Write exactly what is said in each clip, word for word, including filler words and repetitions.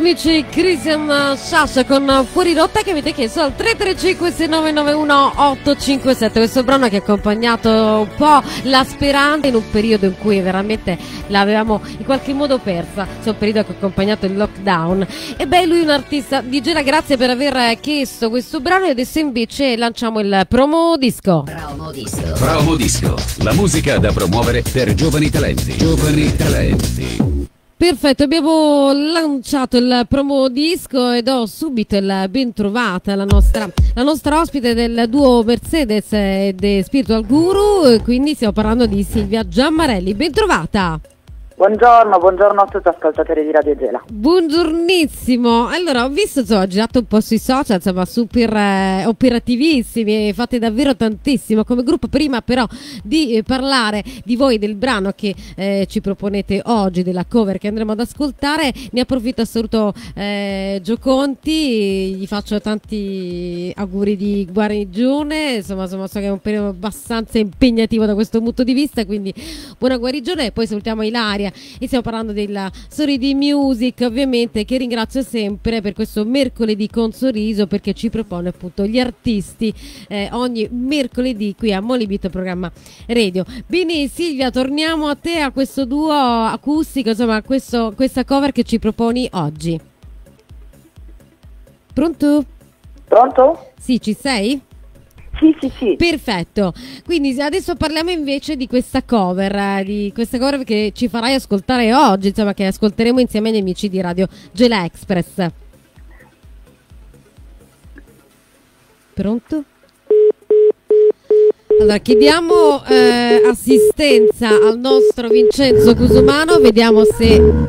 amici, Christian Sciascia con Fuori Rotta, che avete chiesto al tre tre cinque sei nove nove uno otto cinque sette. Questo brano che ha accompagnato un po' la speranza in un periodo in cui veramente l'avevamo in qualche modo persa. C'è un periodo che ha accompagnato il lockdown. E beh, lui è un artista. D J, grazie per aver chiesto questo brano. E adesso invece lanciamo il promo disco. Promo disco. Promo disco. La musica da promuovere per giovani talenti. Giovani talenti. Perfetto, abbiamo lanciato il promo disco e do subito il ben trovata la nostra, la nostra ospite del duo Mercedes e The Spiritual Guru, quindi stiamo parlando di Silvia Giammarelli. Ben trovata! Buongiorno, buongiorno a tutti ascoltatori di Radio Gela. Buongiornissimo. Allora, ho visto, insomma, ho girato un po' sui social, insomma, super eh, operativissimi, fate davvero tantissimo come gruppo. Prima però di eh, parlare di voi, del brano che eh, ci proponete oggi, della cover che andremo ad ascoltare, ne approfitto e saluto eh, Gio Conti, gli faccio tanti auguri di guarigione, insomma, insomma, so che è un periodo abbastanza impegnativo da questo punto di vista, quindi buona guarigione. E poi salutiamo Ilaria e stiamo parlando della Sorridi Music, ovviamente, che ringrazio sempre per questo mercoledì con sorriso, perché ci propone appunto gli artisti eh, ogni mercoledì qui a Molibito, programma radio. Bene Silvia, torniamo a te, a questo duo acustico, insomma, a questo, questa cover che ci proponi oggi. Pronto? Pronto? Sì, ci sei? Sì, sì, sì. Perfetto, quindi adesso parliamo invece di questa cover, di questa cover che ci farai ascoltare oggi, insomma, che ascolteremo insieme agli amici di Radio Gela Express. Pronto? Allora, chiediamo eh, assistenza al nostro Vincenzo Cusumano, vediamo se...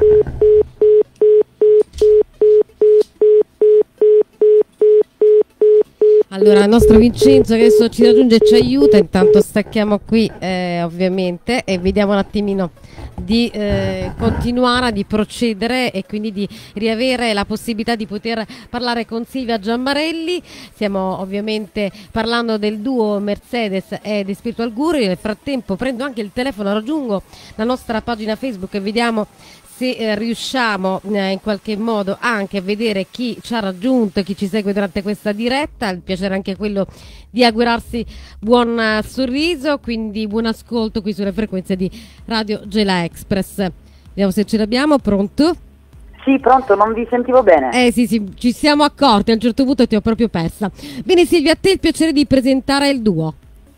Allora, il nostro Vincenzo che adesso ci raggiunge e ci aiuta, intanto stacchiamo qui eh, ovviamente e vediamo un attimino di eh, continuare, di procedere e quindi di riavere la possibilità di poter parlare con Silvia Giammarelli. Stiamo ovviamente parlando del duo Mercedes e The Spiritual Guru. Nel frattempo prendo anche il telefono, raggiungo la nostra pagina Facebook e vediamo se eh, riusciamo eh, in qualche modo anche a vedere chi ci ha raggiunto e chi ci segue durante questa diretta. Il piacere è anche quello di augurarsi buon uh, sorriso, quindi buon ascolto qui sulle frequenze di Radio Gela Express. Vediamo se ce l'abbiamo. Pronto? Sì, pronto, non vi sentivo bene. Eh sì, sì, ci siamo accorti, a un certo punto ti ho proprio persa. Bene Silvia, a te il piacere di presentare il duo.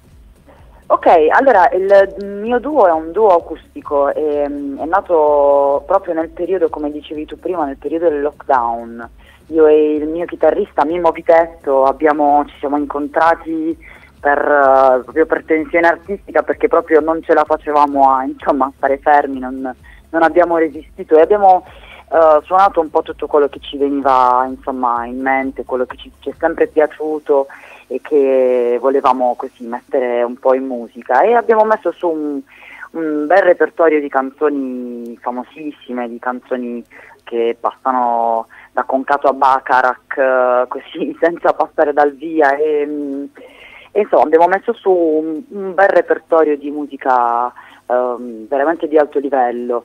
Ok, allora il mio duo è un duo acustico, e, è nato proprio nel periodo, come dicevi tu prima, nel periodo del lockdown. Io e il mio chitarrista Mimmo Pitetto abbiamo, ci siamo incontrati per, uh, proprio per tensione artistica, perché proprio non ce la facevamo a, insomma, stare fermi, non, non abbiamo resistito e abbiamo uh, suonato un po' tutto quello che ci veniva, insomma, in mente, quello che ci, ci è sempre piaciuto e che volevamo così mettere un po' in musica, e abbiamo messo su un, un bel repertorio di canzoni famosissime, di canzoni che passano da Concato a Bacharach, così senza passare dal via, e, e insomma abbiamo messo su un, un bel repertorio di musica um, veramente di alto livello.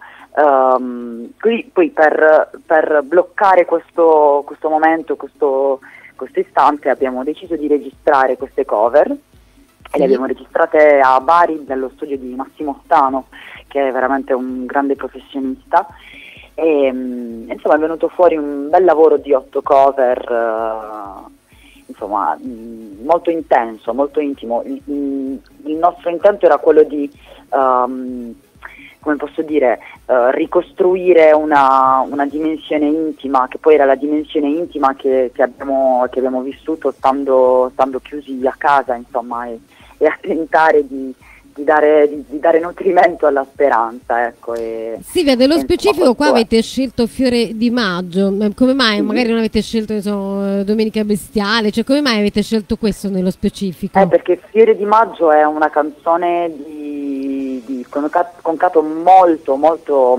Um, quindi poi per, per bloccare questo, questo momento, questo questo istante, abbiamo deciso di registrare queste cover e le abbiamo registrate a Bari nello studio di Massimo Stano, che è veramente un grande professionista, e insomma è venuto fuori un bel lavoro di otto cover, uh, insomma mh, molto intenso, molto intimo. Il, il nostro intento era quello di um, come posso dire, uh, ricostruire una, una dimensione intima, che poi era la dimensione intima che, che, abbiamo, che abbiamo vissuto stando, stando chiusi a casa, insomma, e, e a tentare di, di, dare, di, di dare nutrimento alla speranza. Ecco, e, Silvia, nello e, specifico insomma, qua avete scelto Fiore di Maggio, come mai sì. Magari non avete scelto insomma, Domenica Bestiale, cioè come mai avete scelto questo nello specifico? Eh, perché Fiore di Maggio è una canzone di di Concato molto molto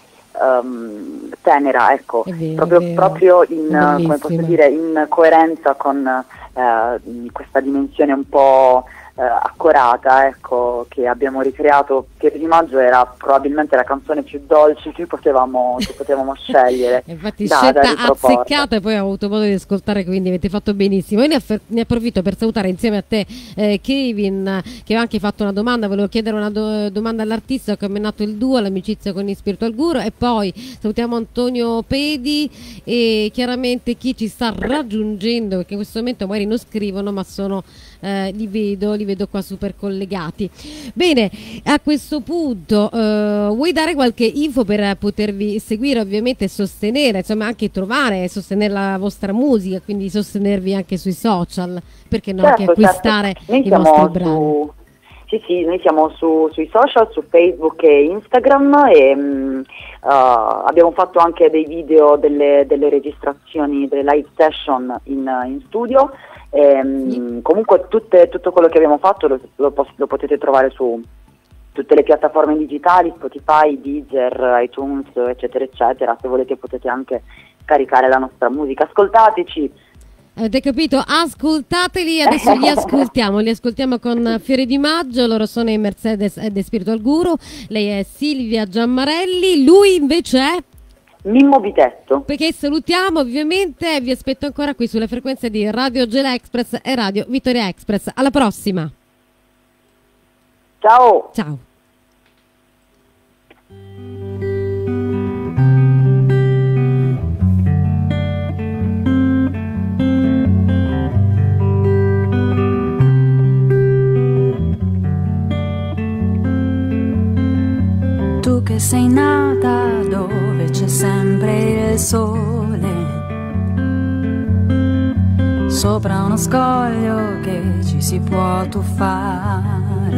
um, tenera, ecco, vero, proprio, proprio in, come posso Bellissima. dire, in coerenza con uh, questa dimensione un po' eh, accorata, ecco, che abbiamo ricreato. Fiori di maggio era probabilmente la canzone più dolce che potevamo, che potevamo scegliere. Infatti da, scelta da riproporre. azzeccata, e poi ho avuto modo di ascoltare, quindi avete fatto benissimo. Io ne, aff- ne approfitto per salutare insieme a te eh, Kevin, che ha anche fatto una domanda. Volevo chiedere una do- domanda all'artista, come è nato il duo, l'amicizia con il Spiritual Guru, e poi salutiamo Antonio Pedi e chiaramente chi ci sta raggiungendo, perché in questo momento magari non scrivono, ma sono eh, li vedo, li vedo qua super collegati. Bene, a questo punto eh, vuoi dare qualche info per potervi seguire, ovviamente sostenere, insomma anche trovare e sostenere la vostra musica, quindi sostenervi anche sui social, perché no, Certo, anche acquistare certo. Noi i siamo vostri brani. su, sì, sì, noi siamo su, sui social, su Facebook e Instagram, e mh, uh, abbiamo fatto anche dei video, delle, delle registrazioni, delle live session in, in studio. E, sì. Comunque tutte, tutto quello che abbiamo fatto lo, lo, lo potete trovare su tutte le piattaforme digitali, Spotify, Deezer, iTunes, eccetera eccetera. Se volete potete anche caricare la nostra musica, ascoltateci. Avete capito? Ascoltateli, adesso li ascoltiamo, li ascoltiamo con Fiori di Maggio. Loro sono i Mercedes e The Spiritual Guru, lei è Silvia Giammarelli, lui invece è Mimmo Bitetto. Perché salutiamo ovviamente, vi aspetto ancora qui sulle frequenze di Radio Gela Express e Radio Vittoria Express. Alla prossima. Ciao. Ciao. Tu che sei nata dove c'è sempre il sole, sopra uno scoglio che ci si può tuffare,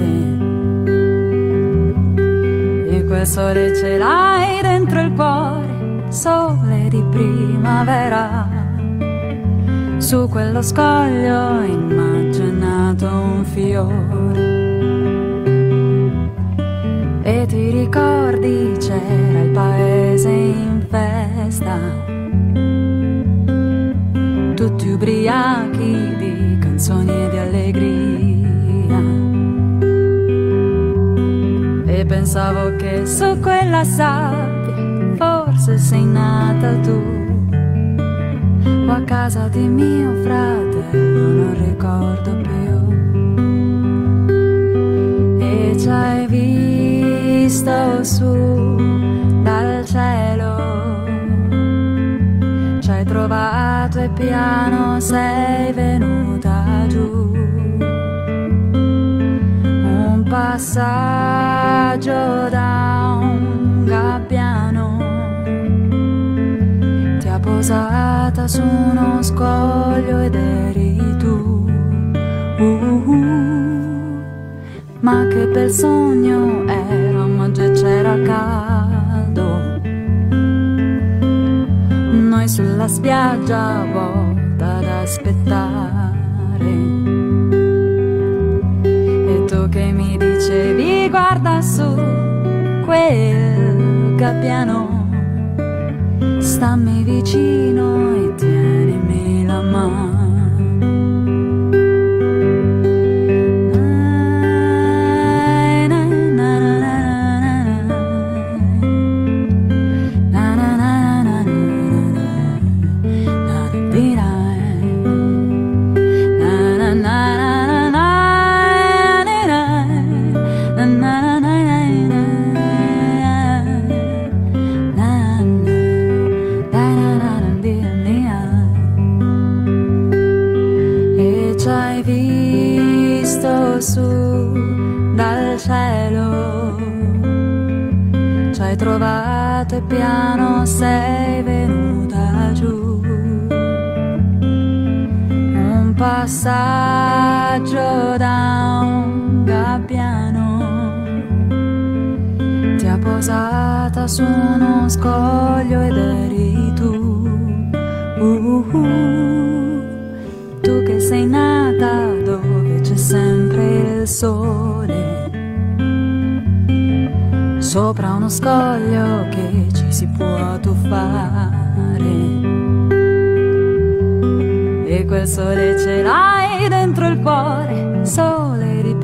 e quel sole ce l'hai dentro il cuore, sole di primavera. Su quello scoglio immaginato un fiore, e ti ricordi c'era il paese in festa, tutti ubriachi di canzoni e di allegria, e pensavo che su quella sabbia forse sei nata tu, o a casa di mio fratello, non ricordo più, e ci hai visto su dal cielo, ci hai trovato e piano sei venuta giù, un passaggio da un gabbiano ti ha posata su uno scoglio ed eri tu. uh, uh, Ma che bel sogno era, oggi c'era caldo, noi sulla spiaggia vuota ad aspettare, e tu che mi dicevi guarda su quel gabbiano, stammi vicino e tienimi la mano. Trovato e piano sei venuta giù, un passaggio da un gabbiano ti ha posata su uno scoglio ed eri tu. uh, uh, Tu che sei nata dove c'è sempre il sole, sopra uno scoglio che ci si può tuffare, e quel sole ce l'hai dentro il cuore, sole di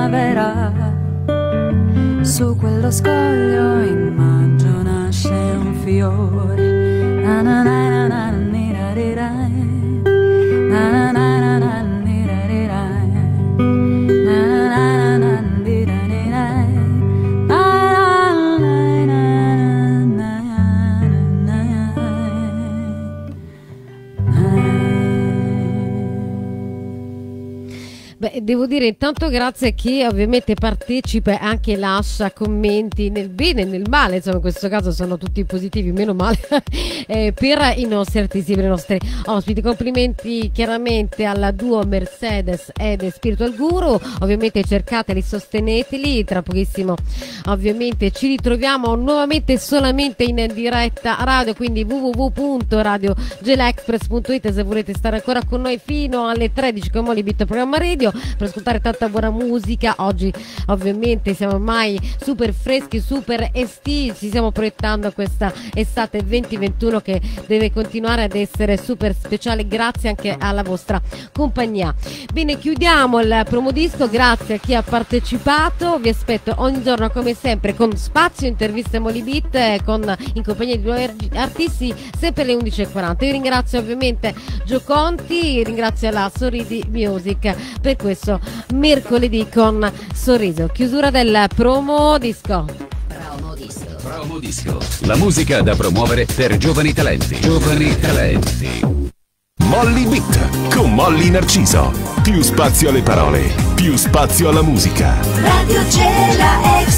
primavera. Su quello scoglio in maggio nasce un fiore. Na na na na na ni ra ri ra. Na na na na na ni ra ri ra. Na na na na ni ra ri ra. Beh, devo dire intanto grazie a chi ovviamente partecipa e anche lascia commenti nel bene e nel male, insomma in questo caso sono tutti positivi, meno male, eh, per i nostri artisti, per i nostri ospiti. Complimenti chiaramente alla duo Mercedes ed Spiritual Guru, ovviamente cercateli, sosteneteli, tra pochissimo ovviamente ci ritroviamo nuovamente solamente in diretta radio, quindi w w w punto radio gelexpress punto it se volete stare ancora con noi fino alle tredici con Molly Beat Programma Radio per ascoltare tanta buona musica. Oggi ovviamente siamo ormai super freschi, super estivi, ci stiamo proiettando a questa estate venti ventuno che deve continuare ad essere super speciale, grazie anche alla vostra compagnia. Bene, chiudiamo il promo disco, grazie a chi ha partecipato, vi aspetto ogni giorno come sempre con spazio, interviste Molly Beat eh, con, in compagnia di due artisti sempre alle undici e quaranta. Io ringrazio ovviamente Gio Conti, ringrazio la Sorridi Music per questo mercoledì con Sorriso. Chiusura del promo disco. Promo disco. Promo disco. La musica da promuovere per giovani talenti. Giovani talenti. Molly Beat con Molly Narciso. Più spazio alle parole, più spazio alla musica. Radio Gela